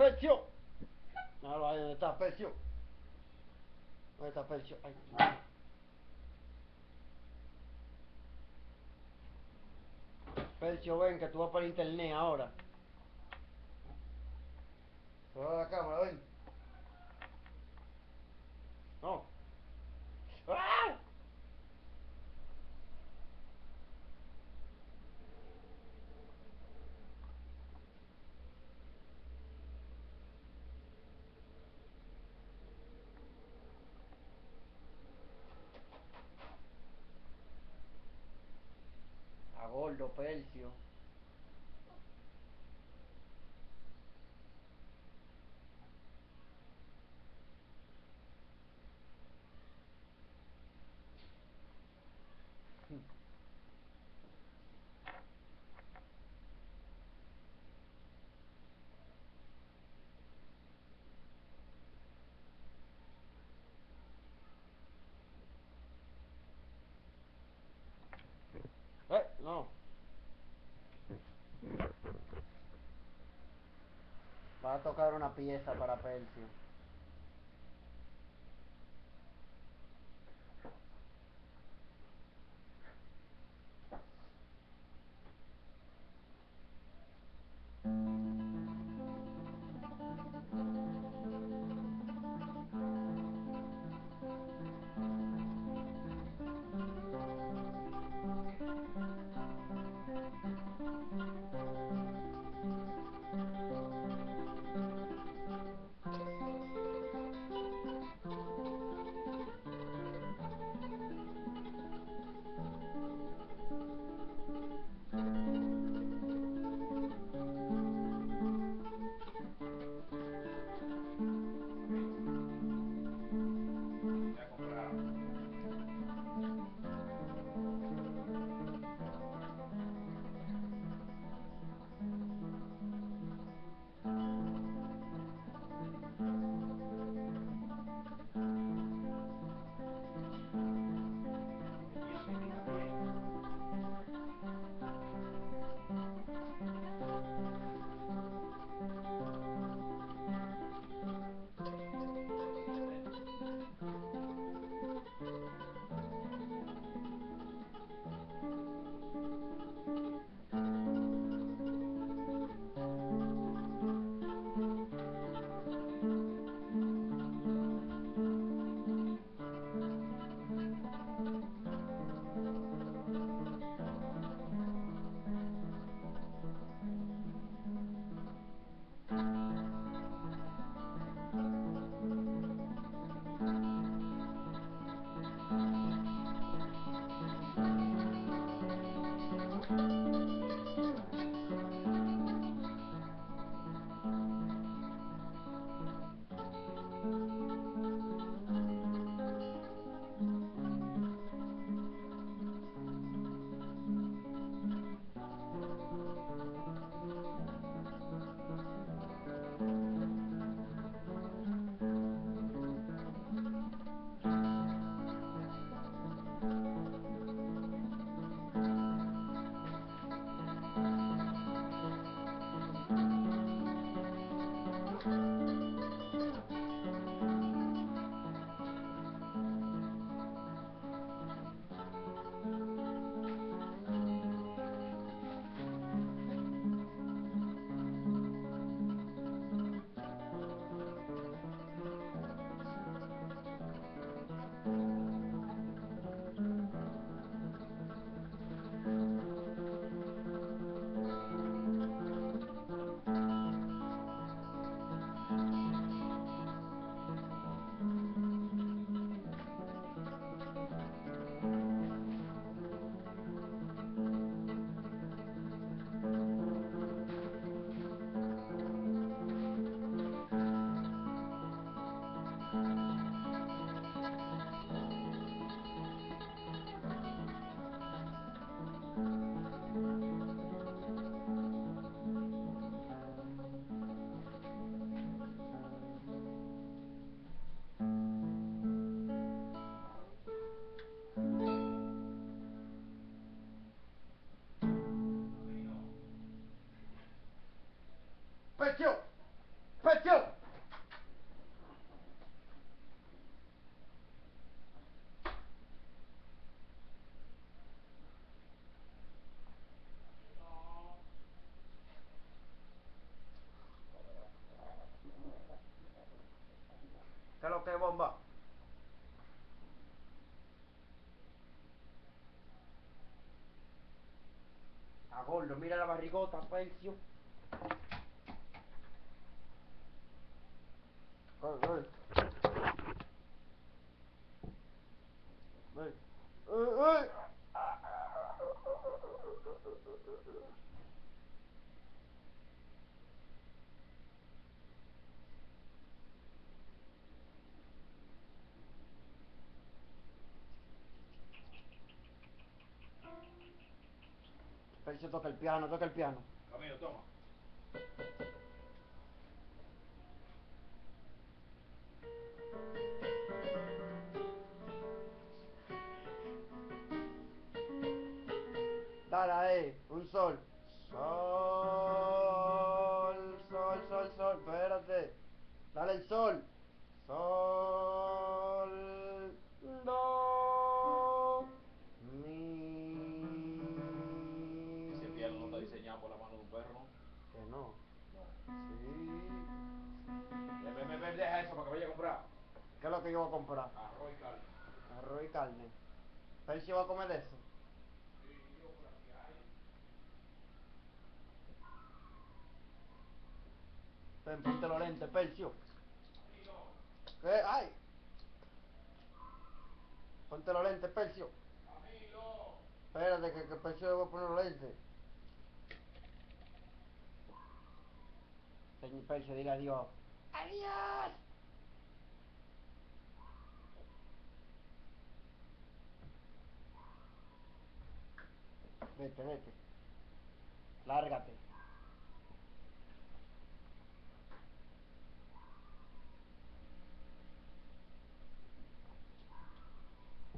Percio. No, ahí donde está Percio. ¿Dónde está Percio? Ay. Percio, ven, que tú vas para internet ahora. Cerra la cámara, ven. No. ¡Ah! A gordo, Percio. No. Va a tocar una pieza para Percio. gordo, mira la barrigota, Percio. Ven. Ven. ¡Ey! Percio, toca el piano, toca el piano. Camilo, toma. Dale ahí, un sol. Sol, sol, sol, sol, espérate. Dale el sol. Sol, do, mi. Ese piano no está diseñado por la mano de un perro, ¿no? Que no. No. Sí. Ven, deja eso para que vaya a comprar. ¿Qué es lo que yo voy a comprar? Arroz y carne. Arroz y carne. ¿Percio va a comer de eso? Sí, yo por aquí hay. Ven, ponte los lentes, Percio. Camilo, ¿Qué? ¡Ay! Ponte los lentes, Percio. Camilo. Espérate, que Percio le voy a poner los lentes. Señor Percio, diga adiós. ¡Adiós! Vete, vete. Lárgate.